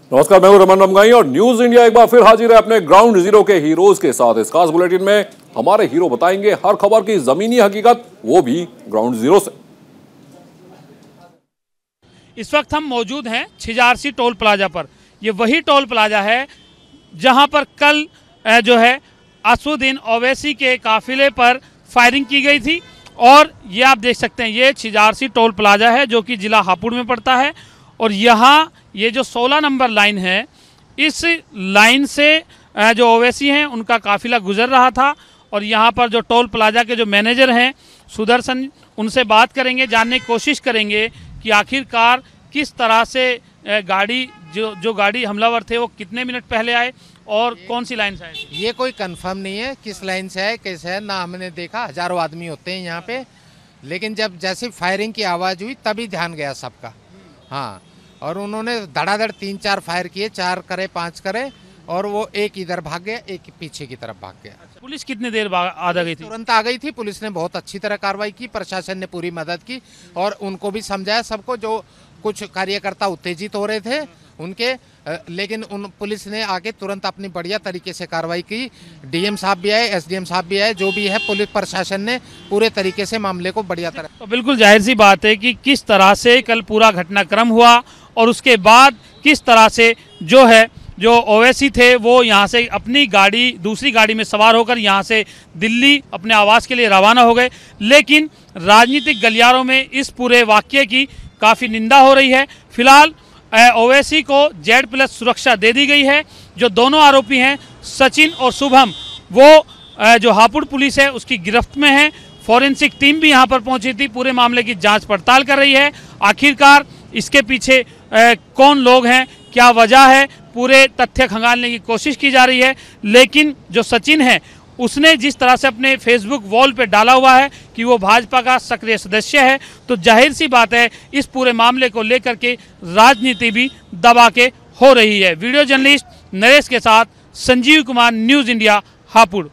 नमस्कार, मैं हूं रमन रमगाई और न्यूज इंडिया एक बार फिर हाजिर है अपने ग्राउंड जीरो के हीरोज के साथ। इस खास बुलेटिन में हमारे हीरो बताएंगे हर खबर की जमीनी हकीकत, वो भी ग्राउंड जीरो से। इस वक्त हम मौजूद हैं छिजारसी टोल प्लाजा पर। ये वही टोल प्लाजा है जहां पर कल जो है असदुद्दीन ओवैसी के काफिले पर फायरिंग की गई थी। और ये आप देख सकते हैं, ये छिजारसी टोल प्लाजा है जो कि जिला हापुड़ में पड़ता है। और यहाँ ये जो 16 नंबर लाइन है, इस लाइन से जो ओवैसी हैं उनका काफिला गुजर रहा था। और यहाँ पर जो टोल प्लाजा के जो मैनेजर हैं सुदर्शन, उनसे बात करेंगे, जानने की कोशिश करेंगे कि आखिरकार किस तरह से गाड़ी जो गाड़ी हमलावर थे वो कितने मिनट पहले आए और कौन सी लाइन से आए। ये कोई कंफर्म नहीं है किस लाइन से है, कैसे है ना, हमने देखा हजारों आदमी होते हैं यहाँ पे, लेकिन जब जैसे फायरिंग की आवाज़ हुई तभी ध्यान गया सबका। हाँ, और उन्होंने धड़ाधड़ 3-4 फायर किए, 4 करे 5 करे, और वो एक इधर भाग गया, एक पीछे की तरफ भाग गया। पुलिस कितनी देर बाद आ गई थी? तुरंत आ गई थी पुलिस ने, बहुत अच्छी तरह कार्रवाई की, प्रशासन ने पूरी मदद की और उनको भी समझाया सबको। जो कुछ कार्यकर्ता उत्तेजित हो रहे थे उनके, लेकिन उन पुलिस ने आके तुरंत अपनी बढ़िया तरीके से कार्रवाई की। डीएम साहब भी आए, एसडीएम साहब भी आए, जो भी है पुलिस प्रशासन ने पूरे तरीके से मामले को बढ़िया तरह। तो बिल्कुल जाहिर सी बात है कि किस तरह से कल पूरा घटनाक्रम हुआ और उसके बाद किस तरह से जो ओवैसी थे वो यहाँ से अपनी गाड़ी, दूसरी गाड़ी में सवार होकर यहाँ से दिल्ली अपने आवास के लिए रवाना हो गए। लेकिन राजनीतिक गलियारों में इस पूरे वाक्य की काफ़ी निंदा हो रही है। फिलहाल ओवैसी को Z+ सुरक्षा दे दी गई है। जो दोनों आरोपी हैं सचिन और शुभम, वो जो हापुड़ पुलिस है उसकी गिरफ्त में है। फॉरेंसिक टीम भी यहाँ पर पहुंची थी, पूरे मामले की जांच पड़ताल कर रही है। आखिरकार इसके पीछे कौन लोग हैं, क्या वजह है, पूरे तथ्य खंगालने की कोशिश की जा रही है। लेकिन जो सचिन है उसने जिस तरह से अपने फेसबुक वॉल पे डाला हुआ है कि वो भाजपा का सक्रिय सदस्य है, तो जाहिर सी बात है इस पूरे मामले को लेकर के राजनीति भी दबा के हो रही है। वीडियो जर्नलिस्ट नरेश के साथ संजीव कुमार, न्यूज़ इंडिया, हापुड़।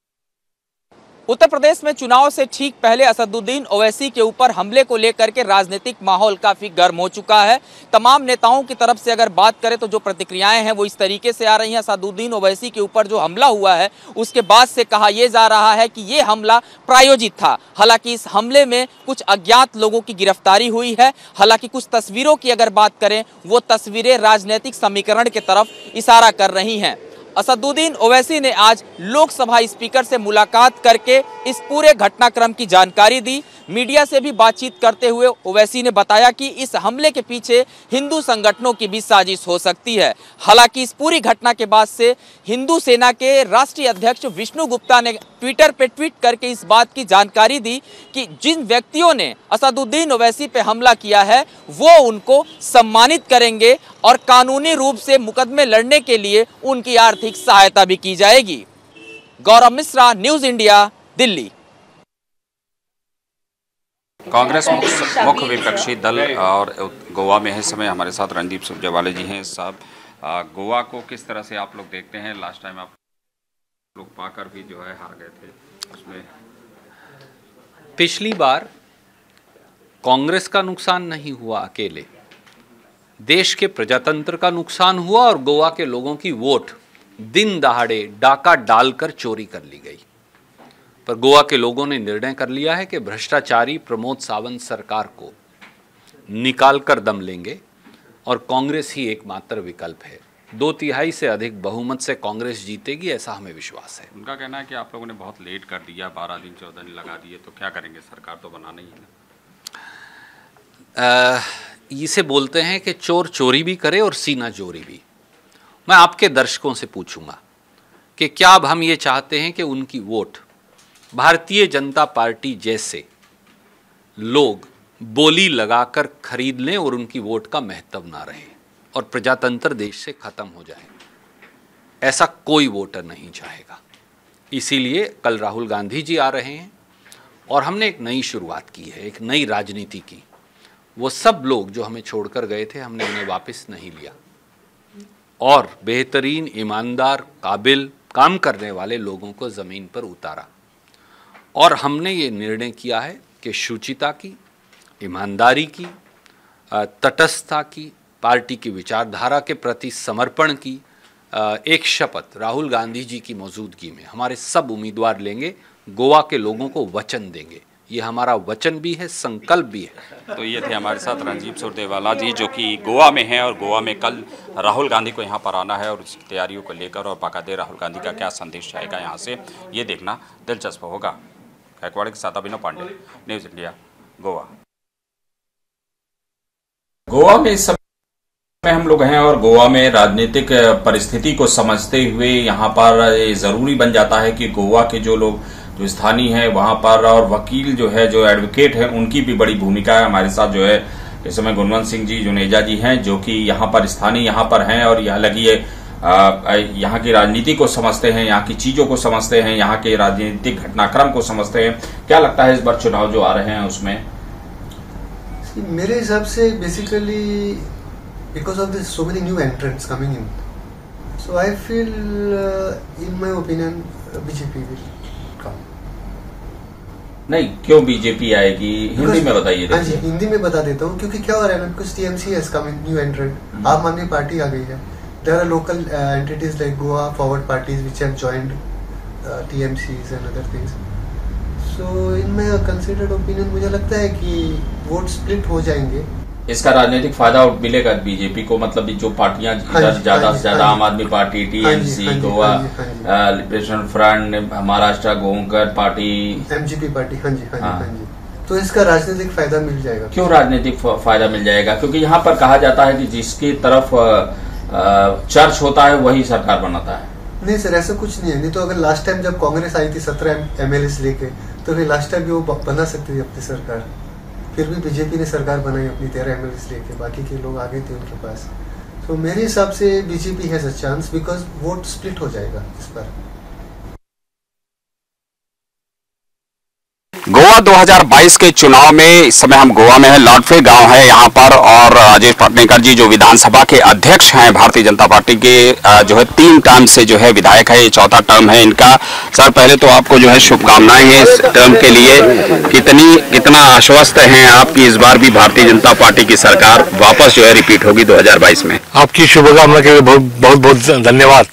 उत्तर प्रदेश में चुनाव से ठीक पहले असदुद्दीन ओवैसी के ऊपर हमले को लेकर के राजनीतिक माहौल काफी गर्म हो चुका है। तमाम नेताओं की तरफ से अगर बात करें तो जो प्रतिक्रियाएं हैं वो इस तरीके से आ रही हैं। असदुद्दीन ओवैसी के ऊपर जो हमला हुआ है उसके बाद से कहा यह जा रहा है कि ये हमला प्रायोजित था। हालांकि इस हमले में कुछ अज्ञात लोगों की गिरफ्तारी हुई है। हालांकि कुछ तस्वीरों की अगर बात करें, वो तस्वीरें राजनीतिक समीकरण की तरफ इशारा कर रही हैं। असदुद्दीन ओवैसी ने आज लोकसभा स्पीकर से मुलाकात करके इस पूरे घटनाक्रम की जानकारी दी। मीडिया से भी बातचीत करते हुए ओवैसी ने बताया कि इस हमले के पीछे हिंदू संगठनों की भी साजिश हो सकती है। हालांकि इस पूरी घटना के बाद से हिंदू सेना के राष्ट्रीय अध्यक्ष विष्णु गुप्ता ने ट्विटर पे ट्वीट करके इस बात की जानकारी दी कि जिन व्यक्तियों ने असदुद्दीन ओवैसी पे हमला किया है वो उनको सम्मानित करेंगे और कानूनी रूप से मुकदमे लड़ने के लिए उनकी आर्थिक सहायता भी की जाएगी। Gaurav Mishra, News India, Delhi. कांग्रेस मुख्य विपक्षी दल और गोवा में है इस समय हमारे साथ रणदीप सुरजेवाला जी हैं। साहब, गोवा को किस तरह से आप लोग देखते हैं? लास्ट टाइम आप लोग पाकर भी जो है हार गए थे, उसमें पिछली बार कांग्रेस का नुकसान नहीं हुआ अकेले, देश के प्रजातंत्र का नुकसान हुआ और गोवा के लोगों की वोट दिन दहाड़े डाका डालकर चोरी कर ली गई। पर गोवा के लोगों ने निर्णय कर लिया है कि भ्रष्टाचारी प्रमोद सावंत सरकार को निकाल कर दम लेंगे और कांग्रेस ही एकमात्र विकल्प है। 2/3 से अधिक बहुमत से कांग्रेस जीतेगी, ऐसा हमें विश्वास है। उनका कहना है कि आप लोगों ने बहुत लेट कर दिया, 12 दिन 14 दिन लगा दिए, तो क्या करेंगे? सरकार तो बनाना ही है। इसे बोलते हैं कि चोर चोरी भी करे और सीना चोरी भी। मैं आपके दर्शकों से पूछूंगा कि क्या अब हम ये चाहते हैं कि उनकी वोट भारतीय जनता पार्टी जैसे लोग बोली लगाकर खरीद लें और उनकी वोट का महत्व ना रहे और प्रजातंत्र देश से खत्म हो जाए? ऐसा कोई वोटर नहीं चाहेगा। इसीलिए कल राहुल गांधी जी आ रहे हैं और हमने एक नई शुरुआत की है, एक नई राजनीति की। वो सब लोग जो हमें छोड़कर गए थे, हमने उन्हें वापस नहीं लिया और बेहतरीन, ईमानदार, काबिल, काम करने वाले लोगों को ज़मीन पर उतारा। और हमने ये निर्णय किया है कि शुचिता की, ईमानदारी की, तटस्थता की, पार्टी की विचारधारा के प्रति समर्पण की एक शपथ राहुल गांधी जी की मौजूदगी में हमारे सब उम्मीदवार लेंगे, गोवा के लोगों को वचन देंगे। ये हमारा वचन भी है, संकल्प भी है। तो ये थे हमारे साथ रणदीप सुरजेवाला जी, जो कि गोवा में हैं और गोवा में कल राहुल गांधी को यहाँ पर आना है और उसकी तैयारियों को लेकर और बाकायदे राहुल गांधी का क्या संदेश आएगा यहाँ से, ये देखना दिलचस्प होगा। गायकवाड़ के साथ अभिनव पांडे, न्यूज़ इंडिया, गोवा। गोवा में इस समय हम लोग हैं और गोवा में राजनीतिक परिस्थिति को समझते हुए यहाँ पर जरूरी बन जाता है कि गोवा के जो लोग जो स्थानीय है वहां पर और वकील जो है, जो एडवोकेट है, उनकी भी बड़ी भूमिका है। हमारे साथ जो है इस समय गुणवंत सिंह जी जुनेजा जी हैं, जो कि यहाँ पर स्थानीय यहाँ पर हैं और यहाँ लगी है यहाँ की राजनीति को समझते हैं, यहाँ की चीजों को समझते हैं, यहाँ के राजनीतिक घटनाक्रम को समझते हैं। क्या लगता है इस बार चुनाव जो आ रहे हैं उसमें? मेरे हिसाब से basically because of this so many new entrants coming in, so I feel in my opinion BJP will come. नहीं, क्यों बीजेपी आएगी? हिंदी में बताइए। हाँ जी, हिंदी में बता देता हूँ, क्योंकि क्या हो रहा है ना, because TMC has come in new entrant, Aam Aadmi Party आ गई है। There are local entities like Goa Forward parties which have joined TMCs and other things. So in my considered opinion मुझे लगता है कि वोट स्प्लिट हो जाएंगे। इसका राजनीतिक फायदा मिलेगा बीजेपी को, मतलब जो पार्टियां ज्यादा से ज्यादा Aam Aadmi Party, TMC, Goa Liberation Front, Maharashtra गोंकर पार्टी, एमजीपी पार्टी, हाँ जी, तो इसका राजनीतिक फायदा मिल जाएगा। क्यों राजनीतिक फायदा मिल जाएगा? क्योंकि यहाँ पर कहा जाता है कि जिसकी तरफ चर्च होता है वही सरकार बनाता है। नहीं सर, ऐसा कुछ नहीं है। नहीं तो अगर लास्ट टाइम जब कांग्रेस आई थी 17 एमएलए लेके, तो फिर लास्ट टाइम भी वो बना सकती थी अपनी सरकार। फिर भी बीजेपी ने सरकार बनाई अपनी 13 एमएलए लेके, बाकी के लोग आगे थे उनके पास। तो मेरे हिसाब से BJP has a chance because vote split हो जाएगा इस पर। गोवा 2022 के चुनाव में इस समय हम गोवा में हैं, लॉटफे गांव है यहाँ पर, और राजेश पाटनेकर जी जो विधानसभा के अध्यक्ष हैं भारतीय जनता पार्टी के, जो है 3 टर्म से जो है विधायक है, ये 4था टर्म है इनका। सर, पहले तो आपको जो है शुभकामनाएं हैं इस टर्म के लिए। कितना आश्वस्त हैं आप कि इस बार भी भारतीय जनता पार्टी की सरकार वापस जो है रिपीट होगी 2022 में? आपकी शुभकामना के लिए बहुत बहुत धन्यवाद।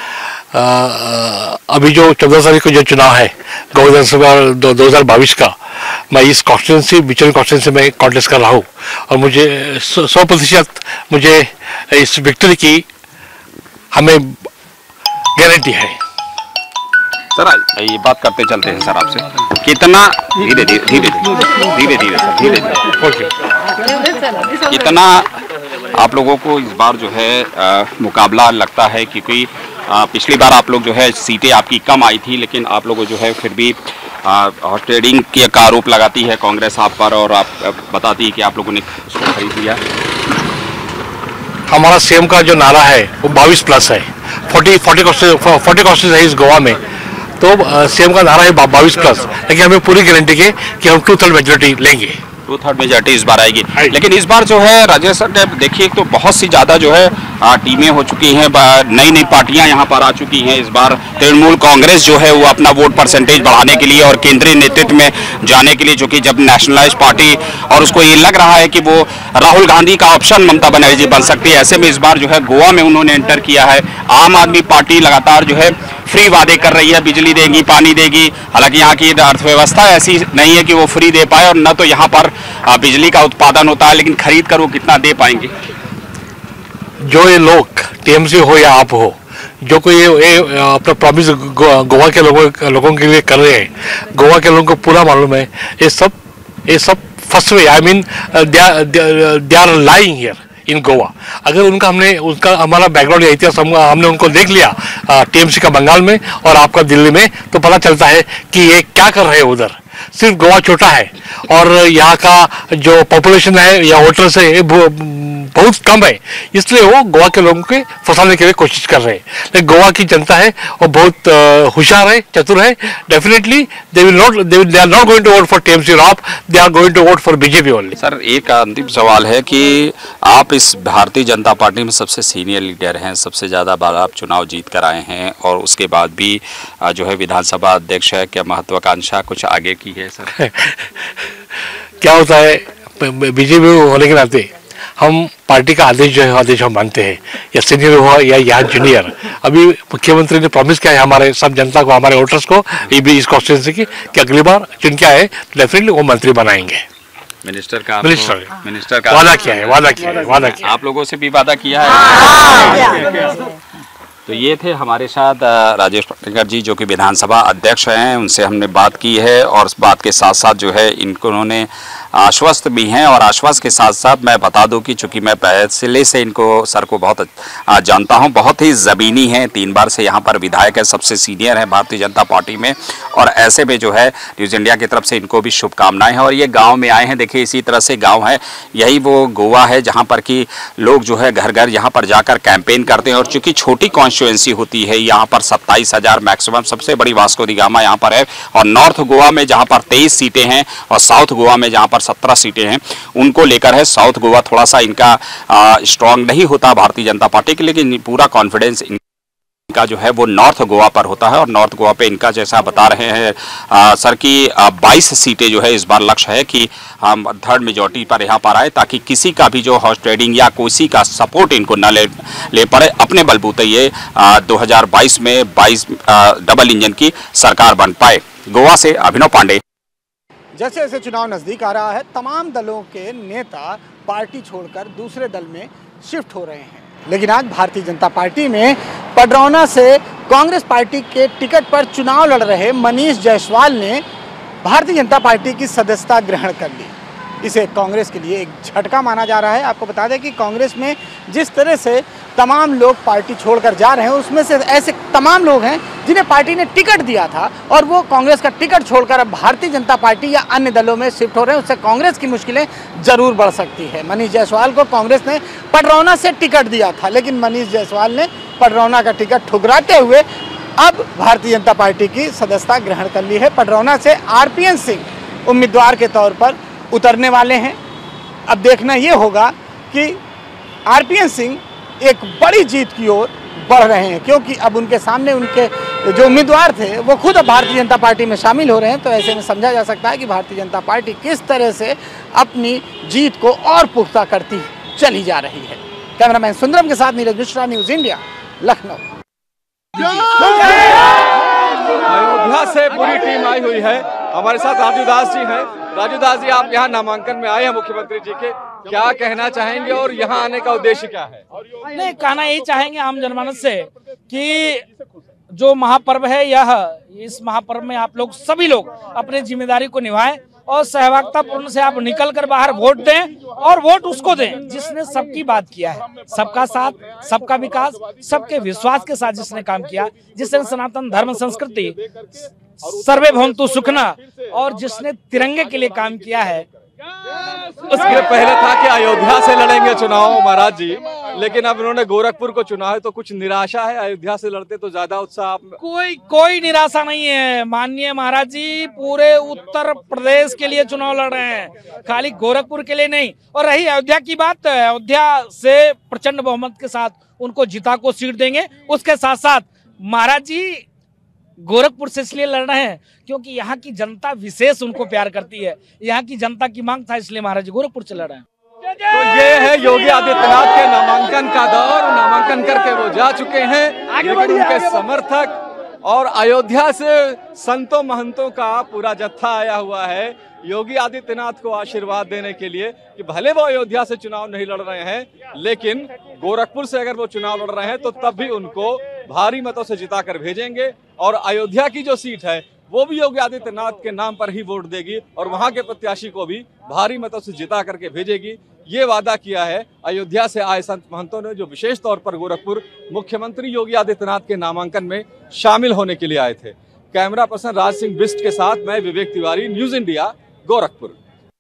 अभी जो 14 तारीख को जो चुनाव है गोवा विधानसभा 2022 का, मैं इस कॉन्स्टिट्यूंसी बिचन कॉन्स्टिट्यूंसी में कॉन्टेस्ट कर रहा हूँ और मुझे 100% मुझे इस विक्ट्री की हमें गारंटी है। सर, ये बात करते चलते हैं सर आपसे, कितना धीरे धीरे कितना आप लोगों को इस बार जो है मुकाबला लगता है? क्योंकि पिछली बार आप लोग जो है सीटें आपकी कम आई थी, लेकिन आप लोगों जो है फिर भी ट्रेडिंग के का आरोप लगाती है कांग्रेस आप पर, और आप बताती है कि आप लोगों ने उसको खरीद लिया। हमारा सीएम का जो नारा है वो 22+ है, 40 कॉन्स्टिट्यूंसी है इस गोवा में, तो सीएम का नारा है 22+, लेकिन हमें पूरी गारंटी है कि हम 2/3 मेजोरिटी लेंगे। 2/3 मेजोरिटी इस बार आएगी। लेकिन इस बार जो है राजेश सर, देखिए तो बहुत सी ज्यादा जो है टीमें हो चुकी हैं, नई पार्टियां यहाँ पर आ चुकी हैं। इस बार तृणमूल कांग्रेस जो है वो अपना वोट परसेंटेज बढ़ाने के लिए और केंद्रीय नेतृत्व में जाने के लिए, जो कि जब नेशनलाइज पार्टी, और उसको ये लग रहा है कि वो राहुल गांधी का ऑप्शन ममता बनर्जी बन सकती है। ऐसे में इस बार जो है गोवा में उन्होंने एंटर किया है। आम आदमी पार्टी लगातार जो है फ्री वादे कर रही है, बिजली देगी, पानी देगी। हालांकि यहाँ की अर्थव्यवस्था ऐसी नहीं है कि वो फ्री दे पाए, और न तो यहाँ पर बिजली का उत्पादन होता है, लेकिन खरीद कर वो कितना दे पाएंगे? जो ये लोग टीएमसी हो या आप हो, जो कोई ये अपना प्रॉमिस गोवा के लोगों के लिए कर रहे हैं, गोवा के लोगों को पूरा मालूम है ये सब first way, I mean they are lying here in Goa. अगर उनका हमारा बैकग्राउंड इतिहास हमने उनको देख लिया टीएमसी का बंगाल में और आपका दिल्ली में, तो पता चलता है कि ये क्या कर रहे हैं उधर। सिर्फ गोवा छोटा है और यहाँ का जो पॉपुलेशन है या वोटर्स है बहुत कम है, इसलिए वो गोवा के लोगों के फंसाने के लिए कोशिश कर रहे हैं। लेकिन गोवा की जनता है वो बहुत होशियार है, चतुर है। Definitely they are not going to vote for TMC रॉप, they are going to vote for BJP only. Sir, एक अंतिम सवाल है कि आप इस भारतीय जनता पार्टी में सबसे सीनियर लीडर हैं, सबसे ज़्यादा बार आप चुनाव जीत कर आए हैं, और उसके बाद भी जो है विधानसभा अध्यक्ष है, क्या महत्वाकांक्षा कुछ आगे की है सर? क्या होता है, बीजेपी होने के नाते हम पार्टी का आदेश जो है आदेश हम मानते हैं, या सीनियर हो या यहाँ जूनियर। अभी मुख्यमंत्री ने प्रॉमिस किया है हमारे सब जनता को, हमारे वोटर्स को, ये भी इस कॉन्स्टिट्यूंसी की, कि अगली बार चुन के आए डेफिनेटली वो मंत्री बनाएंगे। मिनिस्टर का वादा किया है। आप लोगों से भी वादा किया है। तो ये थे हमारे साथ राजेश पाटेकर जी, जो कि विधानसभा अध्यक्ष हैं। उनसे हमने बात की है और इस बात के साथ साथ जो है इनको उन्होंने आश्वस्त भी हैं, और आश्वस्त के साथ साथ मैं बता दूं कि चूंकि मैं पहले से इनको सर को बहुत जानता हूं, बहुत ही ज़मीनी हैं, 3 बार से यहां पर विधायक है, सबसे सीनियर है भारतीय जनता पार्टी में, और ऐसे में जो है न्यूज़ इंडिया की तरफ से इनको भी शुभकामनाएं हैं। और ये गाँव में आए हैं, देखिए इसी तरह से गाँव है, यही वो गोवा है जहाँ पर कि लोग जो है घर घर यहाँ पर जाकर कैंपेन करते हैं। और चूँकि छोटी कॉन्स्टिट्यूएंसी होती है, यहाँ पर 27,000 मैक्सिमम, सबसे बड़ी वास्को डी गामा यहाँ पर है, और नॉर्थ गोवा में जहाँ पर 23 सीटें हैं और साउथ गोवा में जहाँ पर 17 सीटें हैं, उनको लेकर है। साउथ गोवा थोड़ा सा इनका स्ट्रांग नहीं होता भारतीय जनता पार्टी के, लेकिन पूरा कॉन्फिडेंस इनका जो है वो नॉर्थ गोवा पर होता है। और नॉर्थ गोवा पे इनका जैसा बता रहे हैं सर की 22 सीटें जो है इस बार लक्ष्य है कि हम 3rd मेजॉरिटी पर यहाँ पर आए, ताकि किसी का भी जो हॉर्स ट्रेडिंग या किसी का सपोर्ट इनको न ले पड़े। अपने बलबूते ये 2022 में 22 डबल इंजन की सरकार बन पाए। गोवा से अभिनव पांडे। जैसे जैसे चुनाव नज़दीक आ रहा है, तमाम दलों के नेता पार्टी छोड़कर दूसरे दल में शिफ्ट हो रहे हैं, लेकिन आज भारतीय जनता पार्टी में पडरौना से कांग्रेस पार्टी के टिकट पर चुनाव लड़ रहे मनीष जायसवाल ने भारतीय जनता पार्टी की सदस्यता ग्रहण कर ली। इसे कांग्रेस के लिए एक झटका माना जा रहा है। आपको बता दें कि कांग्रेस में जिस तरह से तमाम लोग पार्टी छोड़कर जा रहे हैं, उसमें से ऐसे तमाम लोग हैं जिन्हें पार्टी ने टिकट दिया था और वो कांग्रेस का टिकट छोड़कर अब भारतीय जनता पार्टी या अन्य दलों में शिफ्ट हो रहे हैं। उससे कांग्रेस की मुश्किलें जरूर बढ़ सकती है। मनीष जायसवाल को कांग्रेस ने पडरौना से टिकट दिया था, लेकिन मनीष जायसवाल ने पडरौना का टिकट ठुकराते हुए अब भारतीय जनता पार्टी की सदस्यता ग्रहण कर ली है। पडरौना से आरपीएन सिंह उम्मीदवार के तौर पर उतरने वाले हैं। अब देखना ये होगा कि आरपीएन सिंह एक बड़ी जीत की ओर बढ़ रहे हैं, क्योंकि अब उनके सामने उनके जो उम्मीदवार थे वो खुद अब भारतीय जनता पार्टी में शामिल हो रहे हैं। तो ऐसे में समझा जा सकता है कि भारतीय जनता पार्टी किस तरह से अपनी जीत को और पुख्ता करती चली जा रही है। कैमरामैन सुंदरम के साथ नीरज मिश्रा, न्यूज़ इंडिया, लखनऊ। अयोध्या से पूरी टीम आई हुई है। हमारे साथ राजू दास जी हैं। राजू दास जी, आप यहाँ नामांकन में आए हैं मुख्यमंत्री जी के, क्या कहना चाहेंगे और यहाँ आने का उद्देश्य क्या है? नहीं, कहना यही चाहेंगे आम जनमानस से कि जो महापर्व है इस महापर्व में आप लोग सभी लोग अपनी जिम्मेदारी को निभाएं और सहभागिता पूर्ण से आप निकल कर बाहर वोट दें, और वोट उसको दें जिसने सबकी बात किया है, सबका साथ, सबका विकास, सबके विश्वास के साथ जिसने काम किया, जिसने सनातन धर्म संस्कृति सर्वे भवन्तु सुखना और जिसने तिरंगे के लिए काम किया है। उसके पहले था कि अयोध्या से लड़ेंगे चुनाव महाराज जी, लेकिन अब उन्होंने गोरखपुर को चुना है, तो कुछ निराशा है? अयोध्या से लड़ते तो ज्यादा उत्साह आप? कोई निराशा नहीं है माननीय महाराज जी, पूरे उत्तर प्रदेश के लिए चुनाव लड़ रहे हैं, खाली गोरखपुर के लिए नहीं। और रही अयोध्या की बात, अयोध्या से प्रचंड बहुमत के साथ उनको जिता को सीट देंगे। उसके साथ साथ महाराज जी गोरखपुर से इसलिए लड़ रहे हैं क्योंकि यहाँ की जनता विशेष उनको प्यार करती है, यहाँ की जनता की मांग था, इसलिए महाराज जी गोरखपुर से लड़ रहे हैं। तो ये है योगी आदित्यनाथ के नामांकन का दौर, नामांकन करके वो जा चुके हैं, लेकिन उनके समर्थक और अयोध्या से संतों महंतों का पूरा जत्था आया हुआ है योगी आदित्यनाथ को आशीर्वाद देने के लिए कि भले वो अयोध्या से चुनाव नहीं लड़ रहे हैं, लेकिन गोरखपुर से अगर वो चुनाव लड़ रहे हैं तो तब भी उनको भारी मतों से जिताकर भेजेंगे, और अयोध्या की जो सीट है वो भी योगी आदित्यनाथ के नाम पर ही वोट देगी और वहां के प्रत्याशी को भी भारी मतों से जिता करके भेजेगी। ये वादा किया है अयोध्या से आए संत महंतों ने, जो विशेष तौर पर गोरखपुर मुख्यमंत्री योगी आदित्यनाथ के नामांकन में शामिल होने के लिए आए थे। कैमरा पर्सन राज सिंह बिस्ट के साथ मैं Vivek Tiwari, News India, Gorakhpur.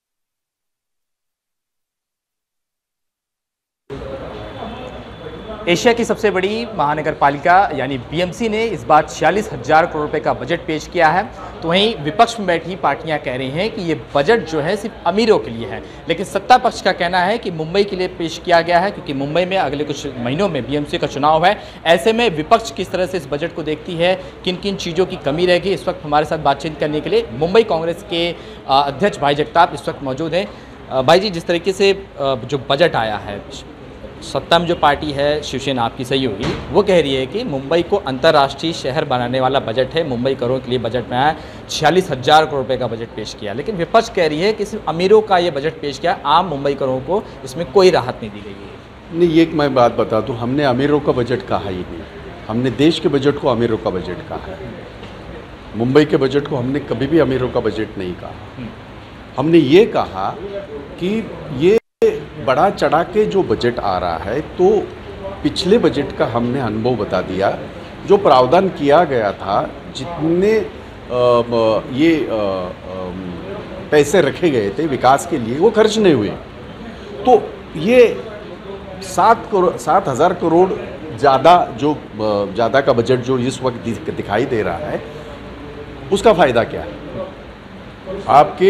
Asia की सबसे बड़ी महानगर पालिका यानी बीएमसी ने इस बार 46,000 करोड़ रुपए का बजट पेश किया है। तो वहीं विपक्ष में बैठी पार्टियां कह रही हैं कि ये बजट जो है सिर्फ अमीरों के लिए है, लेकिन सत्ता पक्ष का कहना है कि मुंबई के लिए पेश किया गया है, क्योंकि मुंबई में अगले कुछ महीनों में बीएमसी का चुनाव है। ऐसे में विपक्ष किस तरह से इस बजट को देखती है, किन किन चीज़ों की कमी रहेगी, इस वक्त हमारे साथ बातचीत करने के लिए मुंबई कांग्रेस के अध्यक्ष भाई जगताप इस वक्त मौजूद हैं। भाई जी, जिस तरीके से जो बजट आया है, सत्ता में जो पार्टी है शिवसेना आपकी सहयोगी, वो कह रही है कि मुंबई को अंतर्राष्ट्रीय शहर बनाने वाला बजट है। मुंबई करों के लिए बजट में आया, 46,000 करोड़ रुपए का बजट पेश किया। लेकिन विपक्ष कह रही है कि सिर्फ अमीरों का ये बजट पेश किया, आम मुंबई करों को इसमें कोई राहत नहीं दी गई है। नहीं, एक मैं बात बता दूँ, हमने अमीरों का बजट कहा ही नहीं, हमने देश के बजट को अमीरों का बजट कहा है। मुंबई के बजट को हमने कभी भी अमीरों का बजट नहीं कहा। हमने ये कहा कि ये बड़ा चढ़ा के जो बजट आ रहा है, तो पिछले बजट का हमने अनुभव बता दिया। जो प्रावधान किया गया था, जितने पैसे रखे गए थे विकास के लिए, वो खर्च नहीं हुए। तो ये 7,000 करोड़ ज़्यादा का बजट जो इस वक्त दिखाई दे रहा है, उसका फ़ायदा क्या है? आपके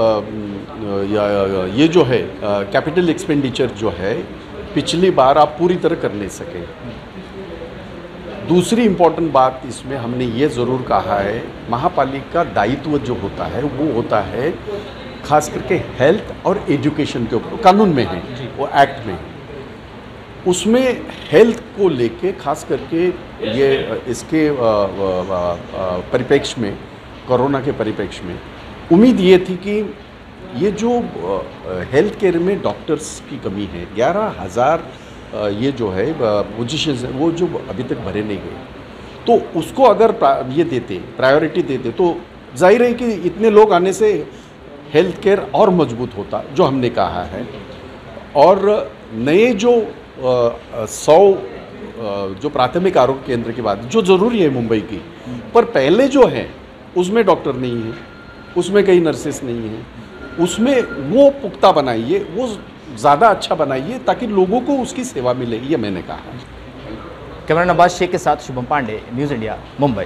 ये जो है कैपिटल एक्सपेंडिचर जो है, पिछली बार आप पूरी तरह कर नहीं सके। दूसरी इम्पॉर्टेंट बात इसमें हमने ये ज़रूर कहा है, महापालिका दायित्व जो होता है वो होता है खास करके हेल्थ और एजुकेशन के ऊपर, कानून में है वो, एक्ट में है। उसमें हेल्थ को लेके खास करके ये इसके परिप्रेक्ष्य में, कोरोना के परिप्रेक्ष्य में उम्मीद ये थी कि ये जो हेल्थ केयर में डॉक्टर्स की कमी है, 11,000 ये जो है पोजीशंस है, वो जो अभी तक भरे नहीं गए, तो उसको अगर ये देते, प्रायोरिटी देते, तो जाहिर है कि इतने लोग आने से हेल्थ केयर और मजबूत होता, जो हमने कहा है। और नए जो 100 जो प्राथमिक आरोग्य केंद्र की बात जो ज़रूरी है मुंबई की, पर पहले जो है उसमें डॉक्टर नहीं है, उसमें कई नर्सेस नहीं हैं, उसमें वो पुख्ता बनाइए, वो ज़्यादा अच्छा बनाइए ताकि लोगों को उसकी सेवा मिले, ये मैंने कहा। कैमरा नवाज शेख के साथ Shubham Pandey, News India, Mumbai.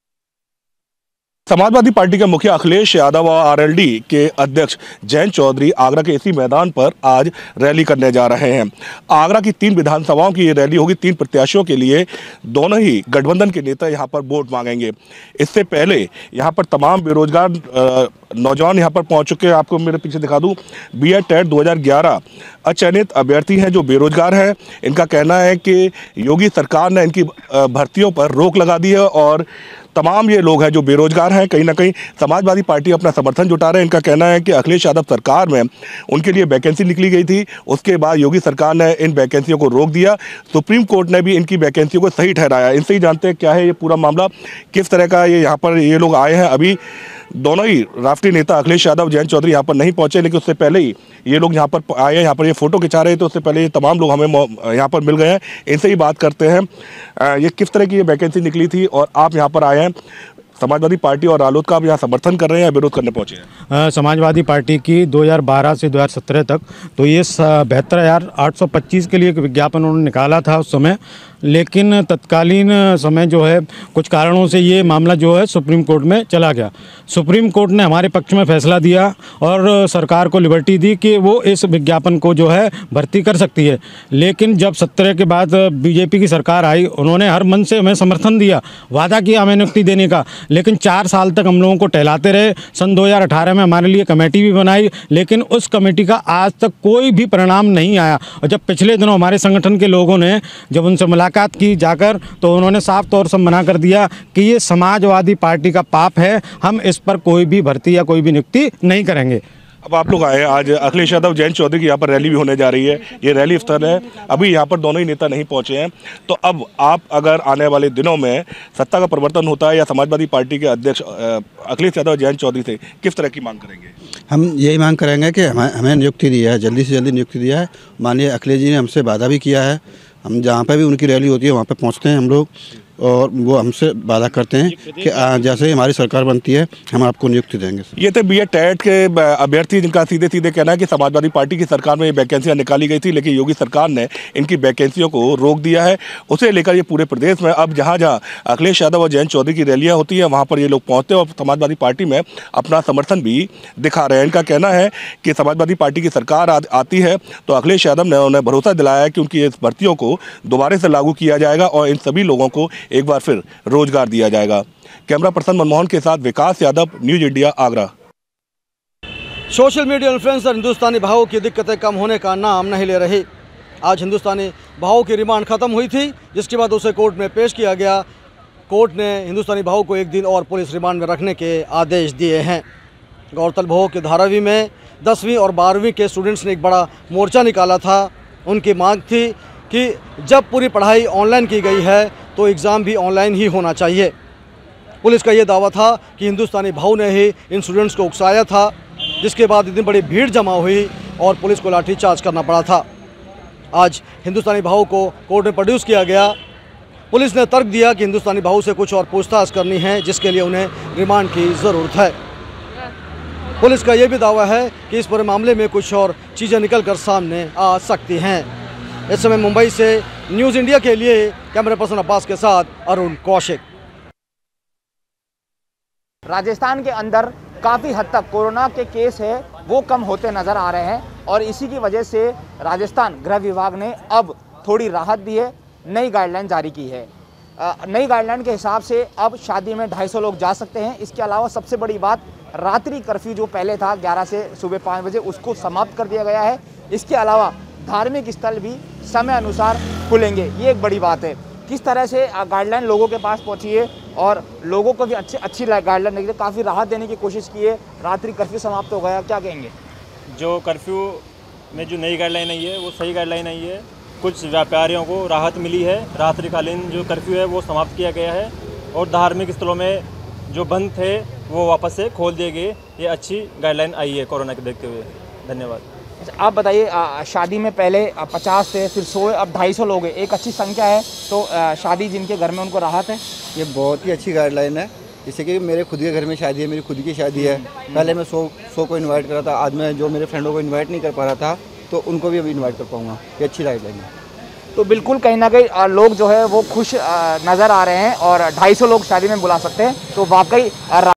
Samajwadi Party के मुखिया अखिलेश यादव और आरएलडी के अध्यक्ष जयंत चौधरी आगरा के इसी मैदान पर आज रैली करने जा रहे हैं। आगरा की 3 विधानसभाओं की ये रैली होगी। 3 प्रत्याशियों के लिए दोनों ही गठबंधन के नेता यहां पर वोट मांगेंगे। इससे पहले यहां पर तमाम बेरोजगार नौजवान यहां पर पहुंच चुके हैं। आपको मेरे पीछे दिखा दूं, बीएड टेट 2011 अचयनित अभ्यर्थी हैं जो बेरोजगार हैं। इनका कहना है कि योगी सरकार ने इनकी भर्तियों पर रोक लगा दी है और तमाम ये लोग हैं जो बेरोजगार हैं, कहीं ना कहीं समाजवादी पार्टी अपना समर्थन जुटा रहे हैं। इनका कहना है कि अखिलेश यादव सरकार में उनके लिए वैकेंसी निकली गई थी, उसके बाद योगी सरकार ने इन वैकेंसियों को रोक दिया। सुप्रीम कोर्ट ने भी इनकी वैकेंसियों को सही ठहराया। इनसे ही जानते हैं क्या है ये पूरा मामला, किस तरह का ये यहाँ पर ये लोग आए हैं। अभी दोनों ही राष्ट्रीय नेता अखिलेश यादव, जयंत चौधरी यहाँ पर नहीं पहुंचे, लेकिन उससे पहले ही ये लोग यहाँ पर आए हैं। यहाँ पर ये फोटो खिंचा रहे थे, उससे पहले ये तमाम लोग हमें यहाँ पर मिल गए हैं। इनसे ही बात करते हैं, ये किस तरह की ये वैकेंसी निकली थी और आप यहाँ पर आए हैं। समाजवादी पार्टी और रालोद का आप यहाँ समर्थन कर रहे हैं या विरोध करने पहुंचे हैं? समाजवादी पार्टी की 2012 से 2017 तक तो ये 72,825 के लिए एक विज्ञापन उन्होंने निकाला था उस समय, लेकिन तत्कालीन समय जो है कुछ कारणों से ये मामला जो है सुप्रीम कोर्ट में चला गया। सुप्रीम कोर्ट ने हमारे पक्ष में फैसला दिया और सरकार को लिबर्टी दी कि वो इस विज्ञापन को जो है भर्ती कर सकती है। लेकिन जब 17 के बाद बीजेपी की सरकार आई, उन्होंने हर मन से हमें समर्थन दिया, वादा किया हमें नियुक्ति देने का, लेकिन 4 साल तक हम लोगों को टहलाते रहे। सन 2018 में हमारे लिए कमेटी भी बनाई, लेकिन उस कमेटी का आज तक कोई भी परिणाम नहीं आया। और जब पिछले दिनों हमारे संगठन के लोगों ने जब उनसे मुलाकात की जाकर, तो उन्होंने साफ तौर से मना कर दिया कि ये समाजवादी पार्टी का पाप है, हम इस पर कोई भी भर्ती या कोई भी नियुक्ति नहीं करेंगे। अब आप लोग आए, आज अखिलेश यादव, जयंत चौधरी की यहाँ पर रैली भी होने जा रही है। ये रैली स्थल है, अभी यहाँ पर दोनों ही नेता नहीं पहुँचे हैं। तो अब आप अगर आने वाले दिनों में सत्ता का परिवर्तन होता है या समाजवादी पार्टी के अध्यक्ष अखिलेश यादव, जयंत चौधरी से किस तरह की मांग करेंगे? हम यही मांग करेंगे कि हमें नियुक्ति दिया है, जल्दी से जल्दी नियुक्ति दिया है। माननीय अखिलेश जी ने हमसे वादा भी किया है, हम जहाँ पर भी उनकी रैली होती है वहाँ पर पहुँचते हैं हम लोग, और वो हमसे वादा करते हैं कि जैसे ही हमारी सरकार बनती है हम आपको नियुक्ति देंगे। ये थे बीएड टेट के अभ्यर्थी जिनका सीधे सीधे कहना है कि समाजवादी पार्टी की सरकार में ये वैकेंसियां निकाली गई थी, लेकिन योगी सरकार ने इनकी वैकेंसियों को रोक दिया है। उसे लेकर ये पूरे प्रदेश में अब जहाँ जहाँ अखिलेश यादव और जयंत चौधरी की रैलियाँ होती हैं वहाँ पर ये लोग पहुँचते हैं और समाजवादी पार्टी में अपना समर्थन भी दिखा रहे हैं। इनका कहना है कि समाजवादी पार्टी की सरकार आती है तो अखिलेश यादव ने उन्हें भरोसा दिलाया है कि उनकी इस भर्तियों को दोबारा से लागू किया जाएगा और इन सभी लोगों को एक बार फिर रोजगार दिया जाएगा। कैमरा पर्सन मनमोहन के साथ Vikas Yadav, News India, Agra. Social media influencer Hindustani भावों की दिक्कतें कम होने का नाम नहीं ले रही। आज हिंदुस्तानी भावों की रिमांड ख़त्म हुई थी, जिसके बाद उसे कोर्ट में पेश किया गया। कोर्ट ने हिंदुस्तानी भावों को 1 दिन और पुलिस रिमांड में रखने के आदेश दिए हैं। गौरतलब हो कि धारावी में 10वीं और 12वीं के स्टूडेंट्स ने एक बड़ा मोर्चा निकाला था। उनकी मांग थी कि जब पूरी पढ़ाई ऑनलाइन की गई है तो एग्ज़ाम भी ऑनलाइन ही होना चाहिए। पुलिस का ये दावा था कि हिंदुस्तानी भाव ने ही इन स्टूडेंट्स को उकसाया था, जिसके बाद इतनी बड़ी भीड़ जमा हुई और पुलिस को लाठीचार्ज करना पड़ा था। आज हिंदुस्तानी भाव को कोर्ट में प्रोड्यूस किया गया। पुलिस ने तर्क दिया कि हिंदुस्तानी भाव से कुछ और पूछताछ करनी है, जिसके लिए उन्हें रिमांड की ज़रूरत है। पुलिस का यह भी दावा है कि इस पूरे मामले में कुछ और चीज़ें निकल कर सामने आ सकती हैं। इस समय मुंबई से न्यूज़ इंडिया के लिए कैमरा पर्सन अब्बास के साथ अरुण कौशिक। राजस्थान के अंदर काफ़ी हद तक कोरोना के केस है वो कम होते नज़र आ रहे हैं और इसी की वजह से राजस्थान गृह विभाग ने अब थोड़ी राहत दी है, नई गाइडलाइन जारी की है। नई गाइडलाइन के हिसाब से अब शादी में 250 लोग जा सकते हैं। इसके अलावा सबसे बड़ी बात, रात्रि कर्फ्यू जो पहले था 11 से सुबह 5 बजे, उसको समाप्त कर दिया गया है। इसके अलावा धार्मिक स्थल भी समय अनुसार खुलेंगे, ये एक बड़ी बात है। किस तरह से गाइडलाइन लोगों के पास पहुंची है और लोगों को भी अच्छी गाइडलाइन देने के लिए काफ़ी राहत देने की कोशिश की है। रात्रि कर्फ्यू समाप्त हो गया, क्या कहेंगे? जो कर्फ्यू में जो नई गाइडलाइन आई है वो सही गाइडलाइन आई है। कुछ व्यापारियों को राहत मिली है, रात्रिकालीन जो कर्फ्यू है वो समाप्त किया गया है और धार्मिक स्थलों में जो बंद थे वो वापस से खोल दिए गए। ये अच्छी गाइडलाइन आई है कोरोना के देखते हुए। धन्यवाद। आप बताइए, शादी में पहले 50 थे, फिर 100, अब 250 लोग हैं, एक अच्छी संख्या है। तो शादी जिनके घर में उनको राहत है। ये बहुत ही अच्छी गाइडलाइन है, जैसे कि मेरे खुद के घर में शादी है, मेरी खुद की शादी है। पहले मैं 100 को इनवाइट करा था, आज मैं जो मेरे फ्रेंडों को इनवाइट नहीं कर पा रहा था तो उनको भी अभी इनवाइट कर पाऊँगा। ये अच्छी गाइडलाइन है। तो बिल्कुल कहीं ना कहीं लोग जो है वो खुश नज़र आ रहे हैं और 250 लोग शादी में बुला सकते हैं। तो वाकई